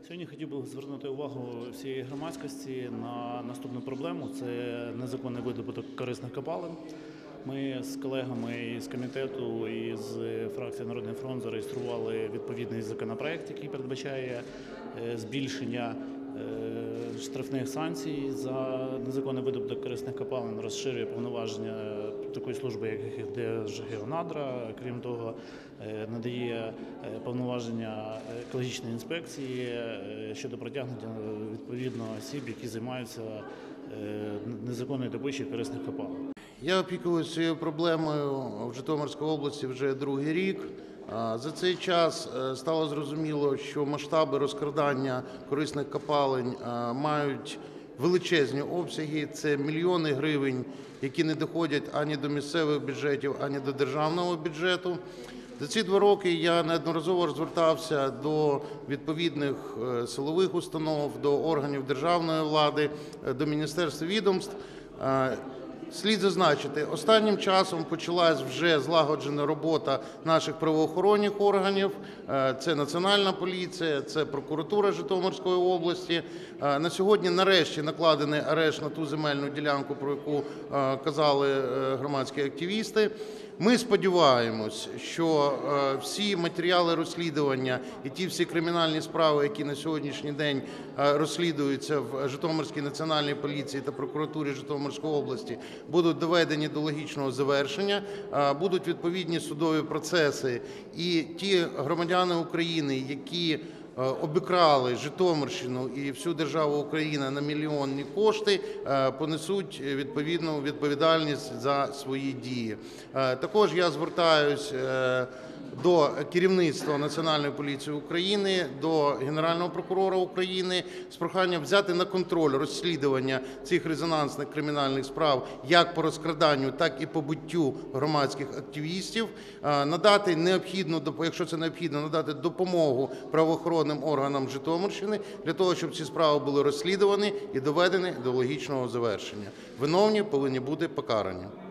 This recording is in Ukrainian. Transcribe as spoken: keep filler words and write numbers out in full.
Сьогодні хотів би звернути увагу всієї громадськості на наступну проблему – це незаконний видобуток корисних копалин. Ми з колегами із комітету і з фракції «Народний фронт» зареєстрували відповідний законопроект, який передбачає збільшення штрафних санкцій за незаконний видобуток корисних копалин, розширює повноваження такої служби, як Держгеонадра. Крім того, надає повноваження екологічної інспекції щодо притягнення відповідно осіб, які займаються незаконною добичею корисних копалин. Я опікуюся цією проблемою в Житомирській області вже другий рік. За цей час стало зрозуміло, що масштаби розкрадання корисних копалин мають величезні обсяги. Це мільйони гривень, які не доходять ані до місцевих бюджетів, ані до державного бюджету. За ці два роки я неодноразово звертався до відповідних силових установ, до органів державної влади, до міністерств і відомств. Слід зазначити, останнім часом почалась вже злагоджена робота наших правоохоронних органів. Це Національна поліція, це прокуратура Житомирської області. На сьогодні нарешті накладений арешт на ту земельну ділянку, про яку казали громадські активісти. Ми сподіваємось, що всі матеріали розслідування і ті всі кримінальні справи, які на сьогоднішній день розслідуються в Житомирській національній поліції та прокуратурі Житомирської області, будуть доведені до логічного завершення, будуть відповідні судові процеси, і ті громадяни України, які обікрали Житомирщину і всю державу Україна на мільйонні кошти, понесуть відповідну відповідальність за свої дії. Також я звертаюсь до керівництва Національної поліції України, до Генерального прокурора України з проханням взяти на контроль розслідування цих резонансних кримінальних справ як по розкраданню, так і по биттю громадських активістів, надати необхідну, якщо це необхідно, надати допомогу правоохоронним органам Житомирщини для того, щоб ці справи були розслідувані і доведені до логічного завершення. Виновні повинні бути покарані.